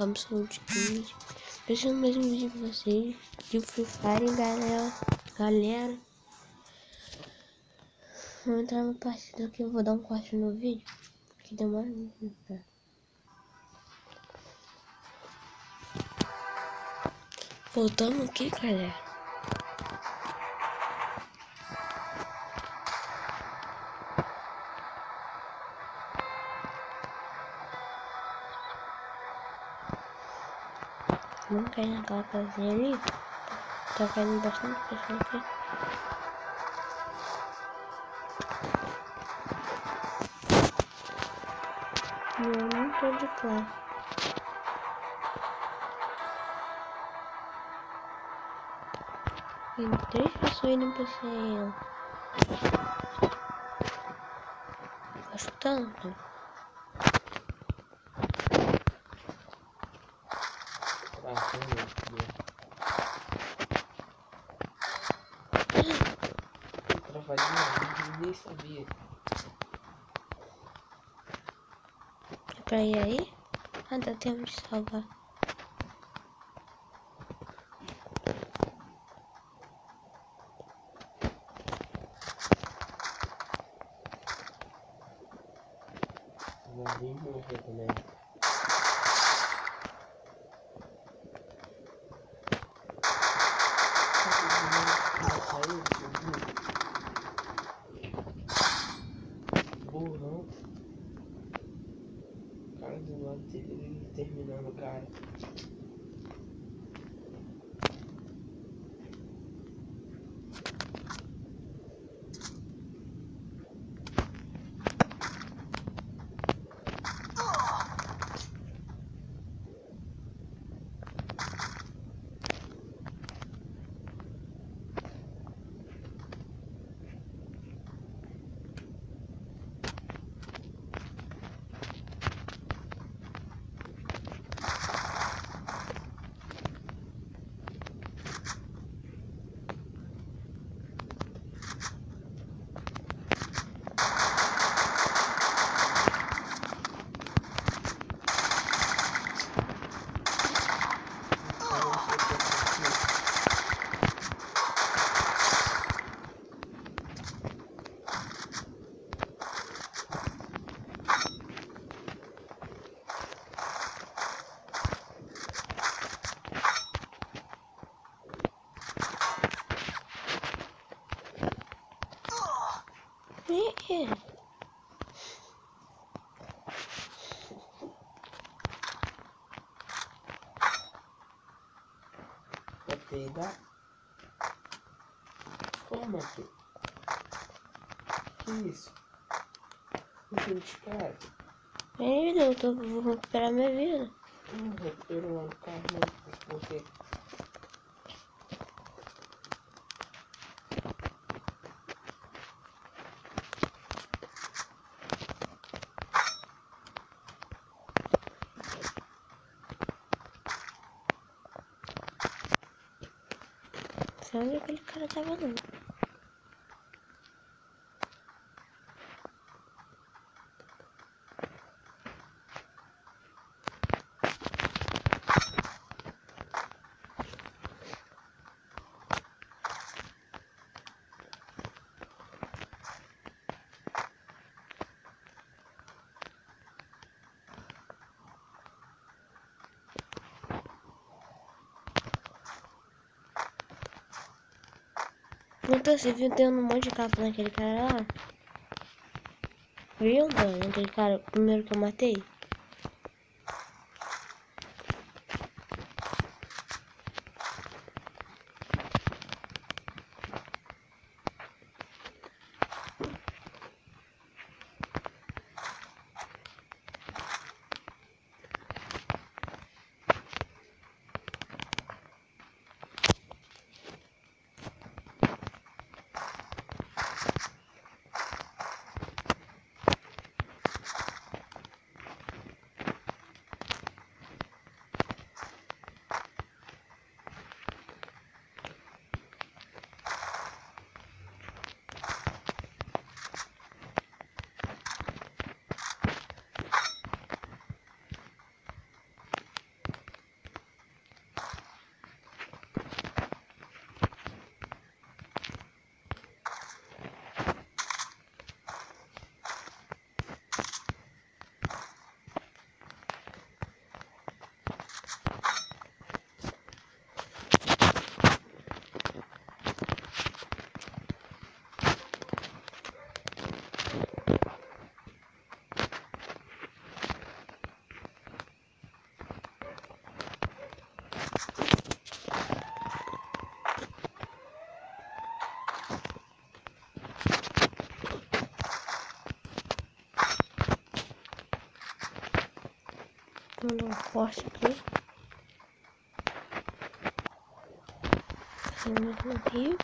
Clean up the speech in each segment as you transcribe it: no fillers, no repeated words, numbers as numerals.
Absolute Kid. Deixando mais um vídeo pra vocês de Free Fire, galera. Vou entrar numa partida aqui, eu vou dar um corte no vídeo, que demora muito, tá? Voltamos aqui, galera. Não cai naquela casinha ali. Tá caindo bastante pessoa aqui. Eu não tô de classe. Tem 3 pessoas indo pra céu. Tá chutando? Travadinha, nem sabia. É pra ir aí? Ah, dá tempo de salvar. Já vim morrer também. Burrão. O cara do lado dele terminando, cara. Vai dar? Toma aqui. Que isso? Não tem disparado. Vou recuperar minha vida. Recuperou o carro, não. Por quê? Sei onde aquele cara tava não. Então, você viu dando um monte de capa naquele cara lá? Viu, mano? Aquele cara, o primeiro que eu matei? dando um forte aqui. Saímos no rio.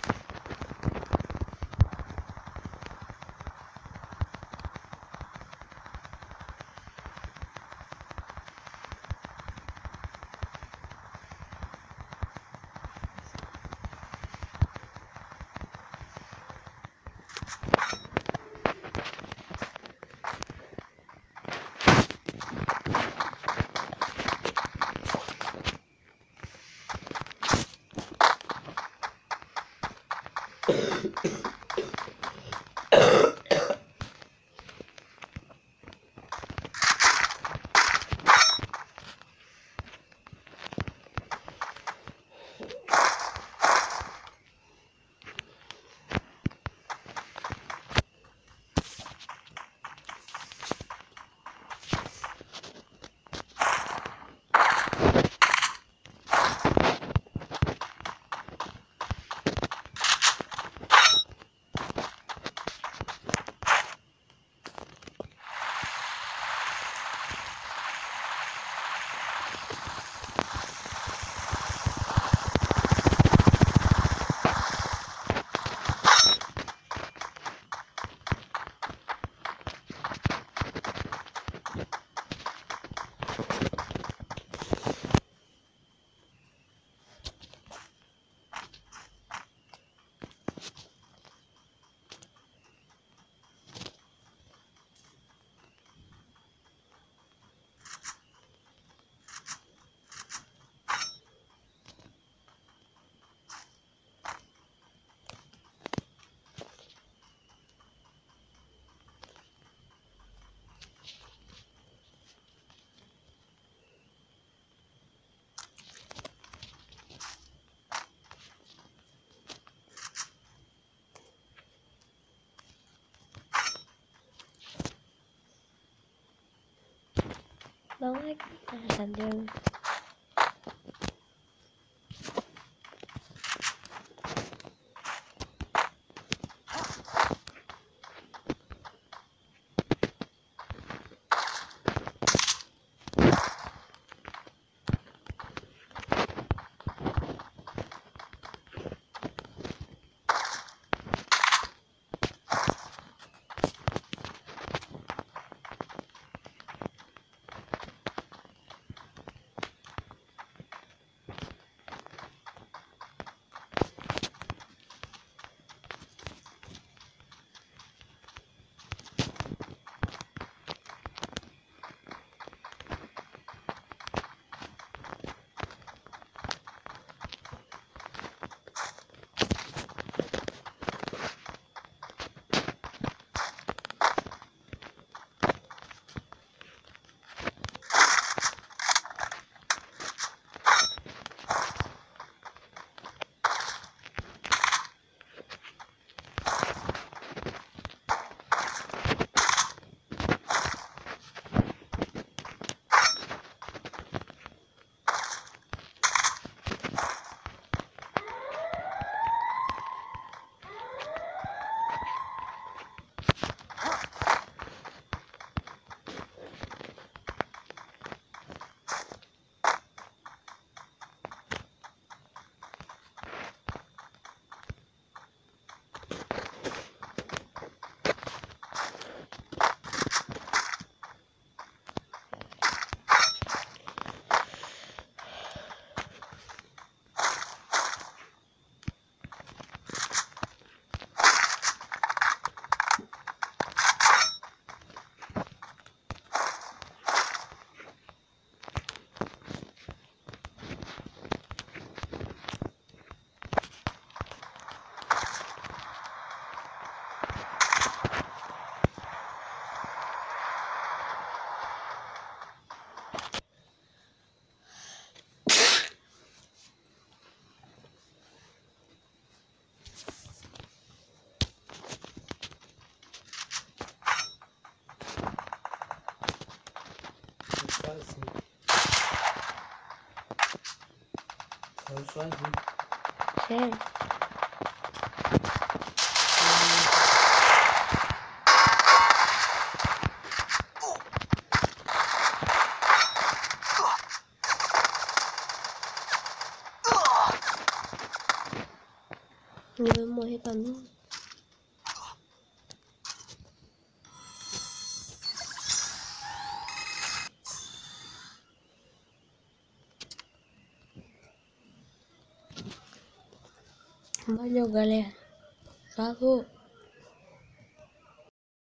Dá um like, cadê? Sozinho. Sério? pra mim. Valeu, galera. Falou.